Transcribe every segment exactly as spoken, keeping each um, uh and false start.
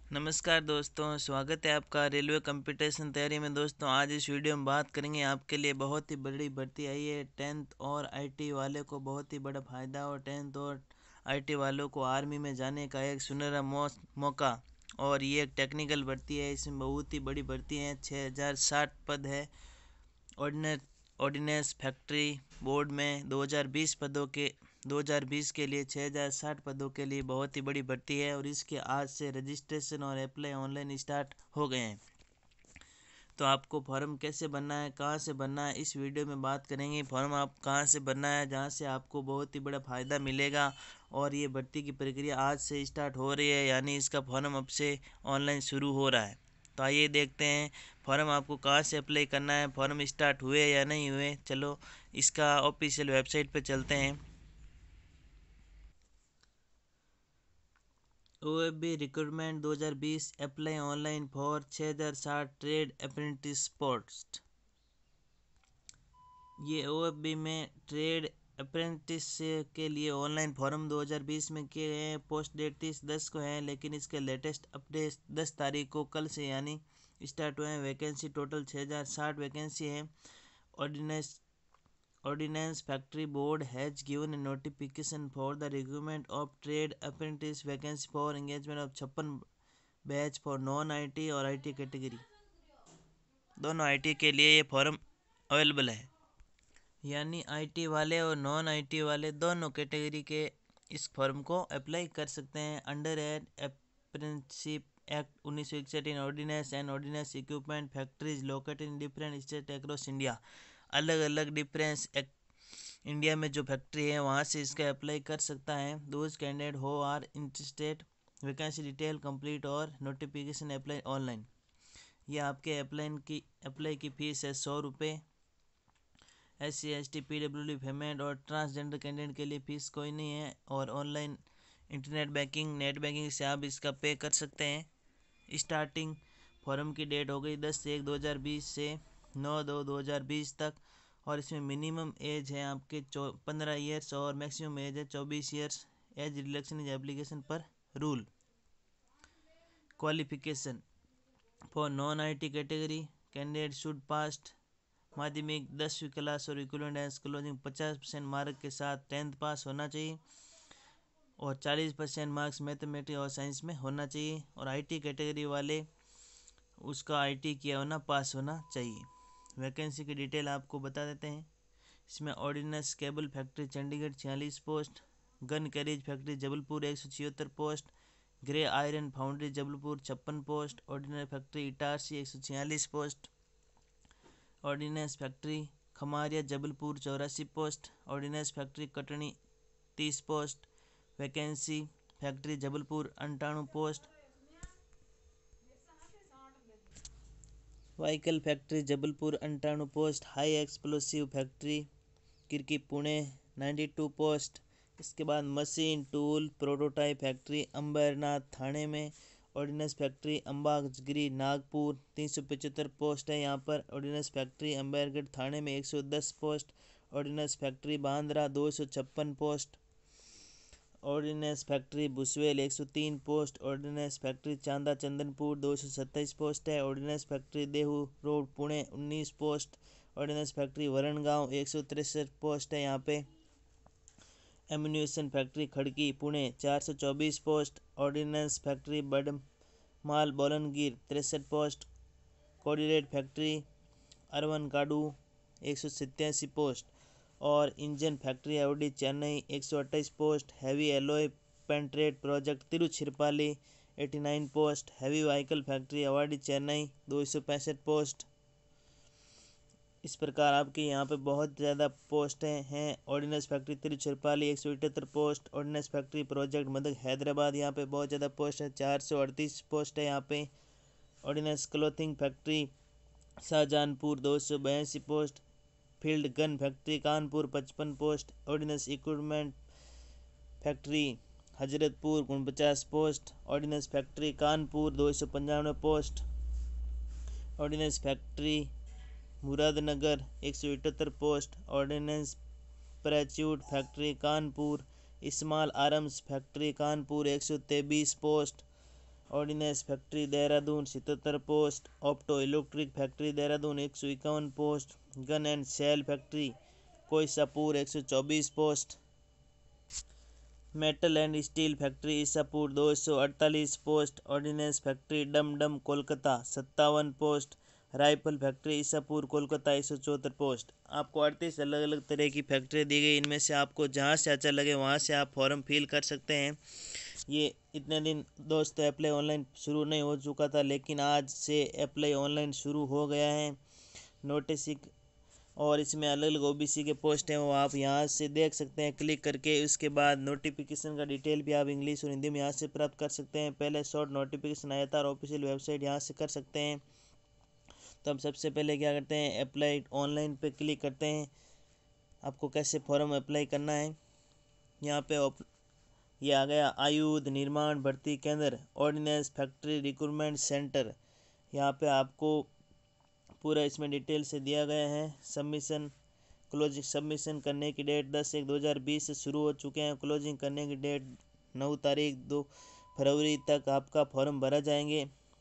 नमस्कार दोस्तों, स्वागत है आपका रेलवे कंपटीशन तैयारी में। दोस्तों आज इस वीडियो में बात करेंगे आपके लिए बहुत ही बड़ी भर्ती आई है। टेंथ और आईटी वाले को बहुत ही बड़ा फ़ायदा और टेंथ और आईटी वालों को आर्मी में जाने का एक सुनहरा मौका। और ये एक टेक्निकल भर्ती है, इसमें बहुत ही बड़ी भर्ती है। छः हज़ार साठ पद है। ऑर्डिनेंस ऑर्डिनेंस फैक्ट्री बोर्ड में दो हज़ार बीस पदों के दो हज़ार बीस के लिए छः हज़ार साठ पदों के लिए बहुत ही बड़ी भर्ती है। और इसके आज से रजिस्ट्रेशन और अप्लाई ऑनलाइन स्टार्ट हो गए हैं। तो आपको फॉर्म कैसे भरना है, कहाँ से भरना है, इस वीडियो में बात करेंगे। फॉर्म आप कहाँ से भरना है जहाँ से आपको बहुत ही बड़ा फ़ायदा मिलेगा। और ये भर्ती की प्रक्रिया आज से स्टार्ट हो रही है, यानी इसका फॉर्म अब से ऑनलाइन शुरू हो रहा है। तो आइए देखते हैं फॉर्म आपको कहाँ से अप्लाई करना है, फॉर्म स्टार्ट हुए या नहीं हुए। चलो इसका ऑफिशियल वेबसाइट पर चलते हैं। ओ एफ बी रिक्रूटमेंट दो हज़ार बीस अप्लाई ऑनलाइन फॉर छः हज़ार साठ ट्रेड अप्रेंटिस पोस्ट। ये ओ एफ बी में ट्रेड अप्रेंटिस के लिए ऑनलाइन फॉर्म दो हज़ार बीस में किए हैं। पोस्ट डेट तीस दस को है, लेकिन इसके लेटेस्ट अपडेट दस तारीख को कल से यानी स्टार्ट हुए हैं। वैकेंसी टोटल छः हज़ार साठ वैकेंसी है। Ordnance ordnance factory board has given a notification for the recruitment of trade apprentice vacancy for engagement of छप्पन batch for non I T और आई टी कैटेगरी। दोनों आई टी के लिए ये फॉर्म अवेलेबल है, यानी IT वाले और नॉन आईटी वाले दोनों कैटेगरी के इस फॉर्म को अप्लाई कर सकते हैं। अंडर एड अप्रेंटिसशिप एक्ट उन्नीस सौ इकसठ in ordnance and ordnance equipment factories located in different state across India. अलग अलग डिफरेंस इंडिया में जो फैक्ट्री है वहाँ से इसका अप्लाई कर सकता है। Those candidate who are interested, vacancy detail complete और नोटिफिकेशन अप्लाई ऑनलाइन। ये आपके अप्लाई की अप्लाई की फ़ीस है सौ रुपये। S C S T P W D payment और ट्रांसजेंडर कैंडिडेट के लिए फ़ीस कोई नहीं है। और online internet banking net banking से आप इसका पे कर सकते हैं। स्टार्टिंग फॉर्म की डेट हो गई दस एक दो हज़ार बीस से नौ दो दो हज़ार बीस तक। और इसमें मिनिमम एज है आपके चौ पंद्रह ईयर्स और मैक्सिमम एज है चौबीस years. Age relaxation is application पर rule. Qualification for non I T category candidate should passed माध्यमिक दसवीं क्लास और इक्विवेलेंट एज क्लोजिंग पचास परसेंट मार्क के साथ टेंथ पास होना चाहिए और चालीस परसेंट मार्क्स मैथमेटिक्स और साइंस में होना चाहिए। और आईटी कैटेगरी वाले उसका आईटी किया होना पास होना चाहिए। वैकेंसी की डिटेल आपको बता देते हैं। इसमें ऑर्डिनेंस केबल फैक्ट्री चंडीगढ़ छियालीस post, gun carriage factory Jabalpur एक सौ छिहत्तर post, grey iron foundry Jabalpur छप्पन पोस्ट, ऑर्डिनेंस फैक्ट्री इटारसी एक सौ छियालीस post, ordnance factory Khamaria Jabalpur चौरासी पोस्ट, ऑर्डिनेंस फैक्ट्री कटनी तीस पोस्ट, वैकेंसी फैक्ट्री जबलपुर अंठानवे पोस्ट, व्हीकल फैक्ट्री जबलपुर अंठानवे post, high explosive factory Kirkee Pune बानवे पोस्ट। इसके बाद machine tool prototype factory Ambernath Thane में, ऑर्डिनेंस फैक्ट्री अंबागिरी नागपुर तीन सौ पचहत्तर पोस्ट है यहाँ पर। ऑर्डिनेंस फैक्ट्री अंबेरगढ़ थाने में एक सौ दस पोस्ट, ऑर्डिनेंस फैक्ट्री बांद्रा दो सौ छप्पन पोस्ट, ऑर्डिनेंस फैक्ट्री बुसवेल एक सौ तीन post, ordnance factory Chanda Chandanpur दो सौ सत्ताईस पोस्ट है, ordnance factory Dehu road Pune उन्नीस पोस्ट, ऑर्डिनेंस फैक्ट्री वरणगांव एक सौ तिरसठ पोस्ट है यहाँ पे। एम्यूनिशन फैक्ट्री खड़की पुणे चार सौ चौबीस post, ordnance factory Badmal Bolangir तिरसठ पोस्ट, कोऑर्डिनेट फैक्ट्री अरवन काडू एक सौ सत्तासी पोस्ट, और इंजन फैक्ट्री एवडी चेन्नई एक सौ अट्ठाईस post, heavy alloy penetrator project Tiruchirappalli नवासी post, heavy vehicle factory Avadi Chennai दो सौ पैंसठ पोस्ट। इस प्रकार आपके यहाँ पे बहुत ज़्यादा पोस्टें हैं। ऑर्डिनेंस फैक्ट्री तिरुचिरापल्ली एक सौ अठहत्तर post, ordnance factory project Medak Hyderabad यहाँ पे बहुत ज़्यादा पोस्ट है, चार सौ अड़तीस पोस्ट है यहाँ पे। ऑर्डिनेंस क्लोथिंग फैक्ट्री शाहजहानपुर दो सौ बयासी post, field gun factory Kanpur पचपन post, ordnance equipment factory Hazratpur उनपचास पोस्ट, ऑर्डिनेंस फैक्ट्री कानपुर दो सौ पंचानवे पोस्ट, ऑर्डिनेंस फैक्ट्री मुरादनगर एक सौ अठहत्तर post, ordnance parachute factory Kanpur, small arms factory Kanpur एक सौ तेईस पोस्ट, ऑर्डिनेंस फैक्ट्री देहरादून सतहत्तर post, opto electric factory Dehradun एक सौ इक्यावन post, gun and shell factory Cossipore एक सौ चौबीस post, metal and steel factory Ishapore दो सौ अड़तालीस post, ordnance factory Dumdum Kolkata सत्तावन post, rifle factory Ishapore Kolkata एक सौ चौहत्तर पोस्ट। आपको अड़तीस अलग अलग तरह की फैक्ट्री दी गई, इनमें से आपको जहां से अच्छा लगे वहां से आप फॉर्म फिल कर सकते हैं। ये इतने दिन दोस्तों अप्लाई ऑनलाइन शुरू नहीं हो चुका था, लेकिन आज से अप्लाई ऑनलाइन शुरू हो गया है। नोटिस और इसमें अलग अलग ओबीसी के पोस्ट हैं, वो आप यहाँ से देख सकते हैं क्लिक करके। उसके बाद नोटिफिकेशन का डिटेल भी आप इंग्लिश और हिंदी में यहाँ से प्राप्त कर सकते हैं। पहले शॉर्ट नोटिफिकेशन आया था और ऑफिशियल वेबसाइट यहाँ से कर सकते हैं। तो हम सबसे पहले क्या करते हैं, अप्लाई ऑनलाइन पे क्लिक करते हैं। आपको कैसे फॉर्म अप्लाई करना है, यहाँ पे ये आ गया आयुध निर्माण भर्ती केंद्र ऑर्डिनेंस फैक्ट्री रिक्रूटमेंट सेंटर। यहाँ पे आपको पूरा इसमें डिटेल से दिया गया है। सबमिशन क्लोजिंग सबमिशन करने की डेट दस एक दो हज़ार बीस से शुरू हो चुके हैं। क्लोजिंग करने की डेट नौ तारीख दो फरवरी तक आपका फॉर्म भरा जाएंगे।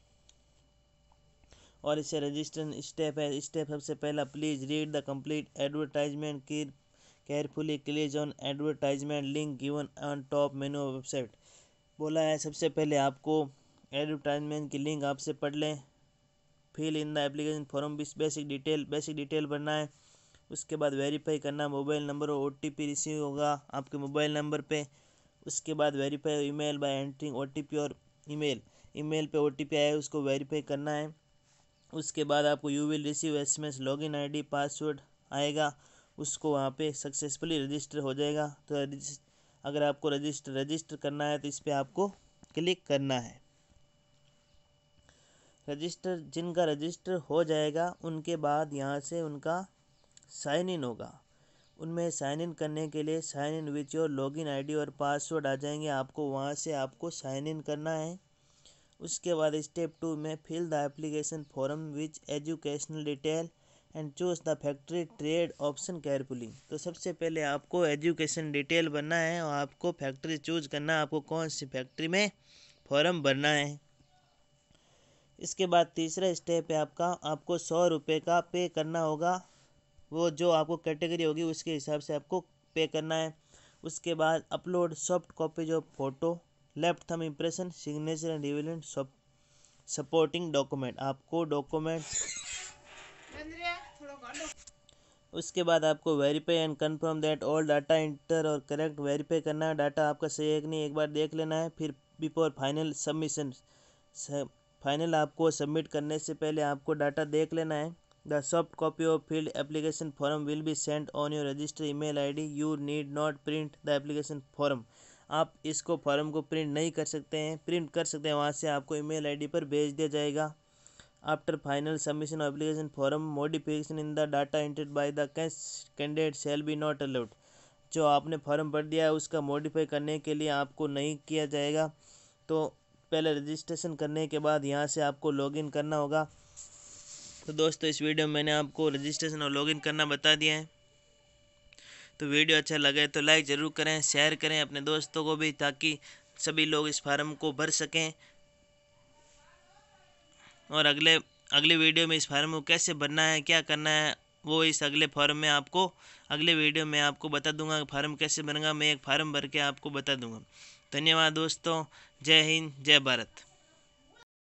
और इसे रजिस्ट्रेशन स्टेप है। स्टेप सबसे पहला, please read the complete advertisement की carefully click on advertisement link given on top menu website. बोला है सबसे पहले आपको एडवर्टाइजमेंट की लिंक आपसे पढ़ लें। Fill in the application form basic detail basic detail भरना है। उसके बाद वेरीफाई करना, मोबाइल नंबर और ओटीपी रिसीव होगा आपके मोबाइल नंबर पे। उसके बाद verify email by entering OTP और ईमेल ईमेल पे ओटीपी आया है उसको वेरीफाई करना है। उसके बाद आपको you will receive SMS login ID password आएगा, उसको वहाँ पे सक्सेसफुली रजिस्टर हो जाएगा। तो अगर आपको रजिस्टर रजिस्टर करना है तो इस पर आपको क्लिक करना है। रजिस्टर जिनका रजिस्टर हो जाएगा उनके बाद यहाँ से उनका साइन इन होगा। उनमें साइन इन करने के लिए sign in with your login ID और पासवर्ड आ जाएंगे, आपको वहाँ से आपको साइन इन करना है। उसके बाद स्टेप टू में fill the application form with educational detail and choose the factory trade option carefully. तो सबसे पहले आपको एजुकेशन डिटेल भरना है और आपको फैक्ट्री चूज करना है, आपको कौन सी फैक्ट्री में फॉर्म भरना है। इसके बाद तीसरा स्टेप है आपका, आपको सौ रुपये का पे करना होगा। वो जो आपको कैटेगरी होगी उसके हिसाब से आपको पे करना है। उसके बाद upload soft copies of photo left thumb impression signature and relevant supporting document. आपको डॉक्यूमेंट उसके बाद आपको verify and confirm that all data enter और करेक्ट वेरीफाई करना है, डाटा आपका सही है कि नहीं एक बार देख लेना है। फिर बिफोर फाइनल सबमिशन फाइनल आपको सबमिट करने से पहले आपको डाटा देख लेना है। The soft copy of field application form will be sent on your register email ID, you need not print the application form. आप इसको फॉर्म को प्रिंट नहीं कर सकते हैं, प्रिंट कर सकते हैं वहाँ से आपको ईमेल आईडी पर भेज दिया जाएगा। After final submission of application form modification in the data entered by the candidate shall be not allowed. जो आपने फॉर्म भर दिया है उसका मॉडिफाई करने के लिए आपको नहीं किया जाएगा। तो पहले रजिस्ट्रेशन करने के बाद यहाँ से आपको लॉगिन करना होगा। तो दोस्तों इस वीडियो में मैंने आपको रजिस्ट्रेशन और लॉगिन करना बता दिया है। तो वीडियो अच्छा लगे तो लाइक ज़रूर करें, शेयर करें अपने दोस्तों को भी, ताकि सभी लोग इस फार्म को भर सकें। और अगले अगले वीडियो में इस फार्म को कैसे भरना है, क्या करना है, वो इस अगले फॉर्म में आपको अगले वीडियो में आपको बता दूंगा। फार्म कैसे बनेगा मैं एक फार्म भर के आपको बता दूंगा। धन्यवाद दोस्तों, जय हिंद जय भारत।